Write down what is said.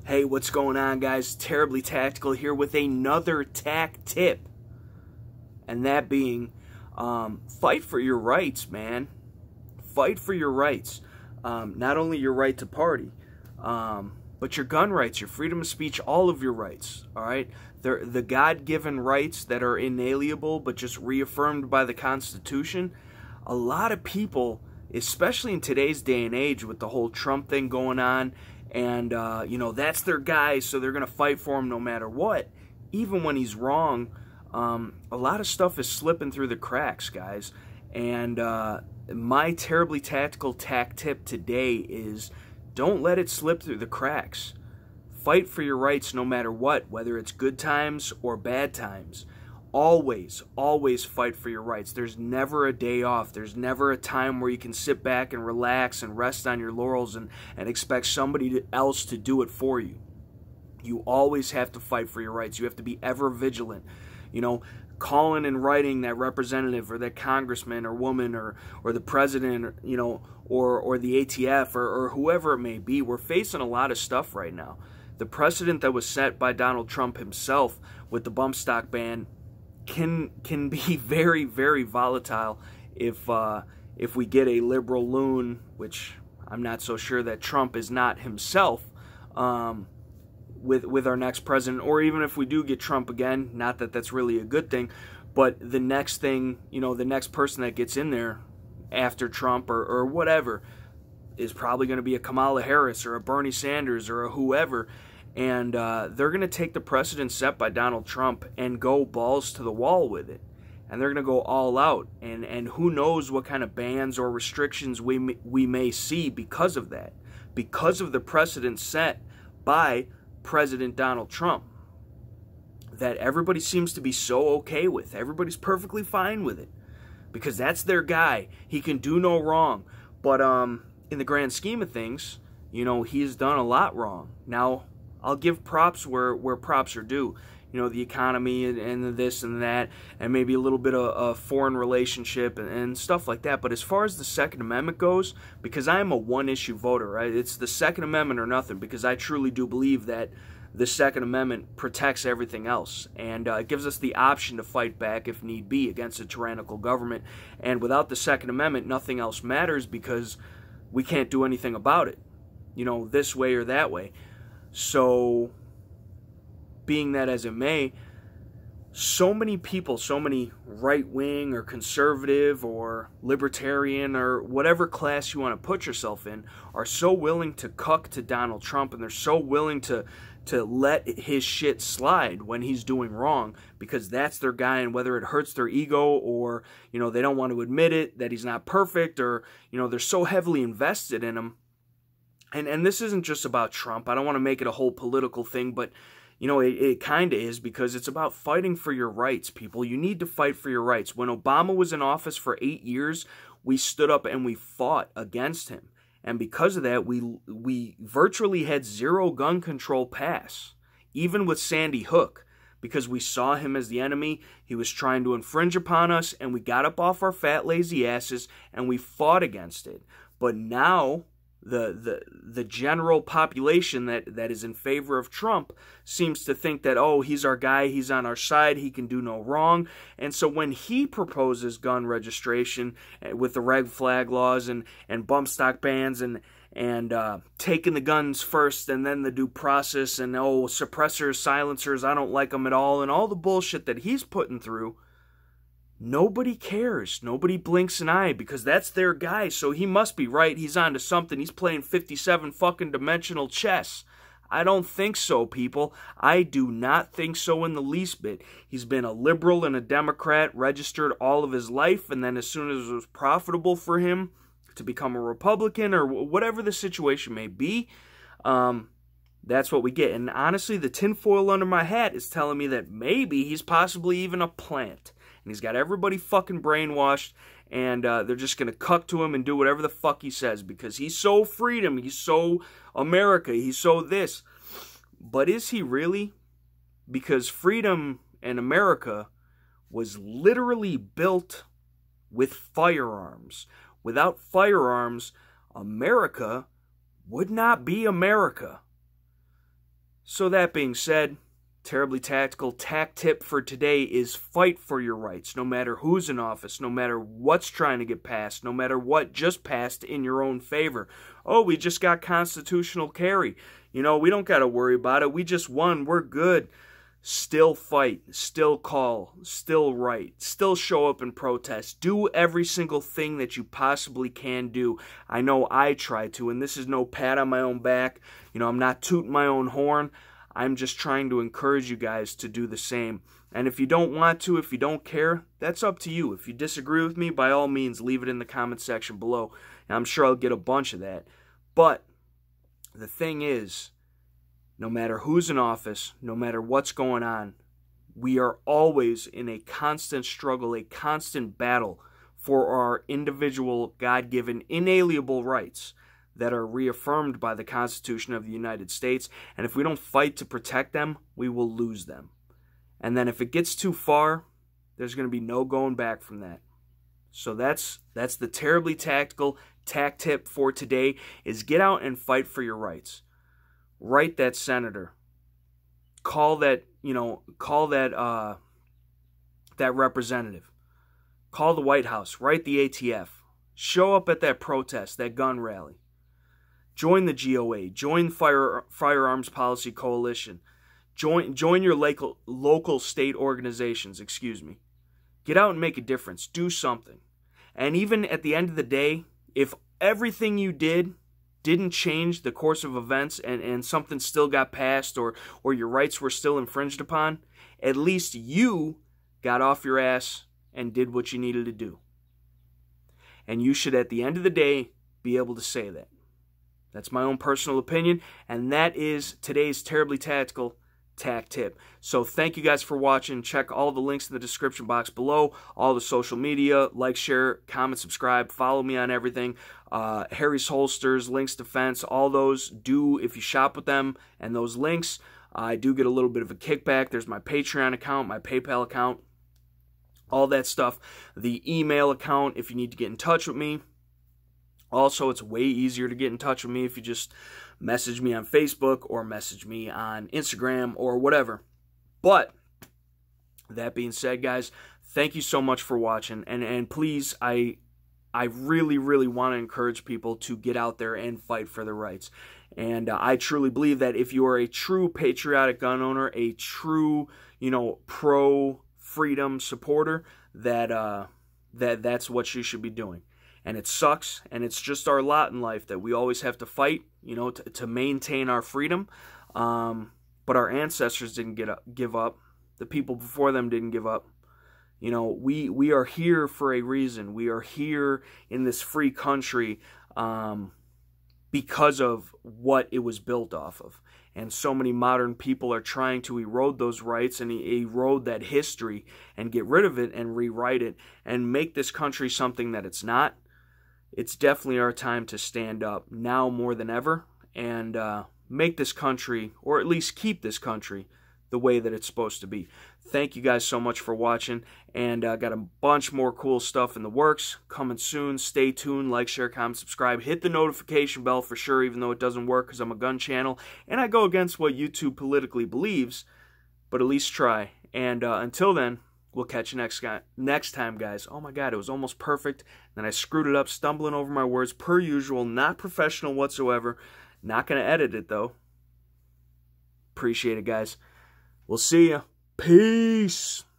Hey, what's going on, guys? Terribly Tactical here with another tack tip. And that being, fight for your rights, man. Fight for your rights. Not only your right to party, but your gun rights, your freedom of speech, all of your rights, all right? They're the God-given rights that are inalienable but just reaffirmed by the Constitution. A lot of people, especially in today's day and age with the whole Trump thing going on, and, that's their guy, so they're going to fight for him no matter what. Even when he's wrong, a lot of stuff is slipping through the cracks, guys. And my terribly tactical tack tip today is don't let it slip through the cracks. Fight for your rights no matter what, whether it's good times or bad times. Always, always fight for your rights. There's never a day off. There's never a time where you can sit back and relax and rest on your laurels and expect somebody else to do it for you. You always have to fight for your rights. You have to be ever vigilant. Calling and writing that representative or that congressman or woman or the president, or the ATF or whoever it may be. We're facing a lot of stuff right now. The precedent that was set by Donald Trump himself with the bump stock ban can be very, very volatile if we get a liberal loon, which I'm not so sure that Trump is not himself, with our next president, or even if we do get Trump again, not that that's really a good thing, but the next thing, the next person that gets in there after Trump or whatever is probably going to be a Kamala Harris or a Bernie Sanders or a whoever. And they're going to take the precedent set by Donald Trump and go balls to the wall with it. And they're going to go all out. And who knows what kind of bans or restrictions we may see because of that. Because of the precedent set by President Donald Trump. That everybody seems to be so okay with. Everybody's perfectly fine with it. Because that's their guy. He can do no wrong. But in the grand scheme of things, he's done a lot wrong. Now, I'll give props where props are due. The economy and this and that, and maybe a little bit of foreign relationship and stuff like that. But as far as the Second Amendment goes, because I am a one-issue voter, right? It's the Second Amendment or nothing, because I truly do believe that the Second Amendment protects everything else. And it gives us the option to fight back if need be against a tyrannical government. And without the Second Amendment, nothing else matters because we can't do anything about it, this way or that way. So, being that as it may, so many people, so many right-wing or conservative or libertarian or whatever class you want to put yourself in are so willing to cuck to Donald Trump, and they're so willing to let his shit slide when he's doing wrong because that's their guy, and whether it hurts their ego or, they don't want to admit it, that he's not perfect, or, they're so heavily invested in him. And this isn't just about Trump. I don't want to make it a whole political thing, but, it kind of is, because it's about fighting for your rights, people. You need to fight for your rights. When Obama was in office for 8 years, we stood up and we fought against him. And because of that, we virtually had zero gun control pass, even with Sandy Hook, because we saw him as the enemy. He was trying to infringe upon us, and we got up off our fat, lazy asses, and we fought against it. But now the general population that is in favor of Trump seems to think that, oh, he's our guy, he's on our side, he can do no wrong. And so when he proposes gun registration with the red flag laws and bump stock bans and taking the guns first and then the due process and, oh, suppressors, silencers, I don't like them at all, and all the bullshit that he's putting through, nobody cares. Nobody blinks an eye because that's their guy. So he must be right. He's onto something. He's playing 57 fucking dimensional chess. I don't think so, people. I do not think so in the least bit. He's been a liberal and a Democrat registered all of his life, and then as soon as it was profitable for him to become a Republican or whatever the situation may be, that's what we get. And honestly, the tinfoil under my hat is telling me that maybe he's possibly even a plant. And he's got everybody fucking brainwashed, and they're just going to cuck to him and do whatever the fuck he says because he's so freedom, he's so America, he's so this. But is he really? Because freedom and America was literally built with firearms. Without firearms, America would not be America. So that being said, Terribly Tactical tact tip for today is fight for your rights, no matter who's in office, no matter what's trying to get passed, no matter what just passed in your own favor. Oh, we just got constitutional carry. You know, we don't got to worry about it. We just won. We're good. Still fight, still call, still write, still show up and protest. Do every single thing that you possibly can do. I know I try to, and this is no pat on my own back. You know, I'm not tooting my own horn. I'm just trying to encourage you guys to do the same. And if you don't want to, if you don't care, that's up to you. If you disagree with me, by all means, leave it in the comment section below. And I'm sure I'll get a bunch of that. But the thing is, no matter who's in office, no matter what's going on, we are always in a constant struggle, a constant battle for our individual, God-given, inalienable rights that are reaffirmed by the Constitution of the United States. And if we don't fight to protect them, we will lose them. And then if it gets too far, there's going to be no going back from that. So that's the Terribly Tactical tact tip for today, is get out and fight for your rights. Write that senator. Call that, that representative. Call the White House. Write the ATF. Show up at that protest, that gun rally. Join the GOA. Join Firearms Policy Coalition. Join your local state organizations, Get out and make a difference. Do something. And even at the end of the day, if everything you didn't change the course of events and something still got passed or your rights were still infringed upon, at least you got off your ass and did what you needed to do. And you should, at the end of the day, be able to say that. That's my own personal opinion, and that is today's Terribly Tactical tact tip. So thank you guys for watching. Check all the links in the description box below, all the social media. Like, share, comment, subscribe, follow me on everything. Harry's Holsters, Links Defense, all those do, if you shop with them and those links, I do get a little bit of a kickback. There's my Patreon account, my PayPal account, all that stuff. The email account if you need to get in touch with me. Also, it's way easier to get in touch with me if you just message me on Facebook or message me on Instagram or whatever. But that being said, guys, thank you so much for watching. And please, I really, really want to encourage people to get out there and fight for their rights. And I truly believe that if you are a true patriotic gun owner, a true, pro-freedom supporter, that's what you should be doing. And it sucks, and it's just our lot in life that we always have to fight, to maintain our freedom. But our ancestors didn't give up. The people before them didn't give up. We are here for a reason. We are here in this free country because of what it was built off of. And so many modern people are trying to erode those rights and erode that history and get rid of it and rewrite it and make this country something that it's not. It's definitely our time to stand up now more than ever and make this country, or at least keep this country, the way that it's supposed to be. Thank you guys so much for watching, and got a bunch more cool stuff in the works coming soon. Stay tuned, like, share, comment, subscribe. Hit the notification bell for sure, even though it doesn't work because I'm a gun channel, and I go against what YouTube politically believes, but at least try. And until then, we'll catch you next time, guys. Oh my God, it was almost perfect. Then I screwed it up, stumbling over my words per usual. Not professional whatsoever. Not going to edit it, though. Appreciate it, guys. We'll see ya. Peace.